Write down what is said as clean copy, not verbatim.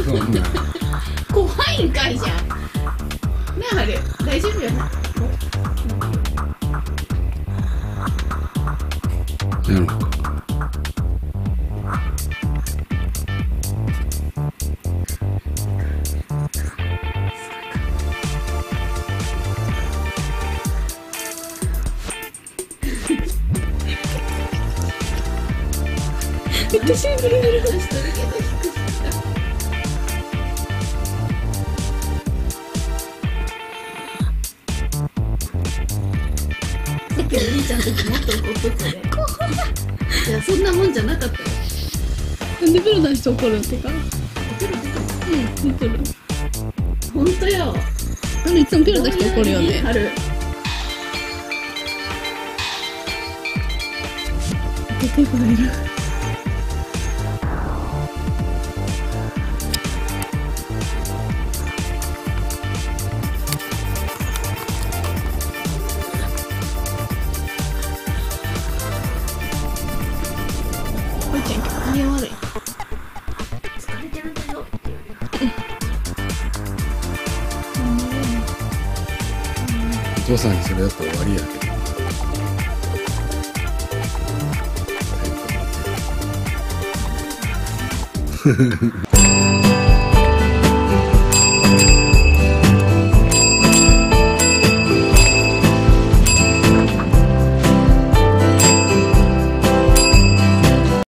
そんな怖いんかいじゃん。なあ、あれ大丈夫やな。 やろめっちゃシンプルに出してるけど低かった。だけどお兄ちゃんの時もっと怒っとったね。いやそんなもんじゃなかったよ。 なんでプロの人怒るんってか。 うん、怒る。ほんとよ。 いつもピロの人怒るよね。 春。 出てこれる。 機嫌悪い。疲れてるんだよって言うよ。 お父さんにそれやったら終わりやけど。はい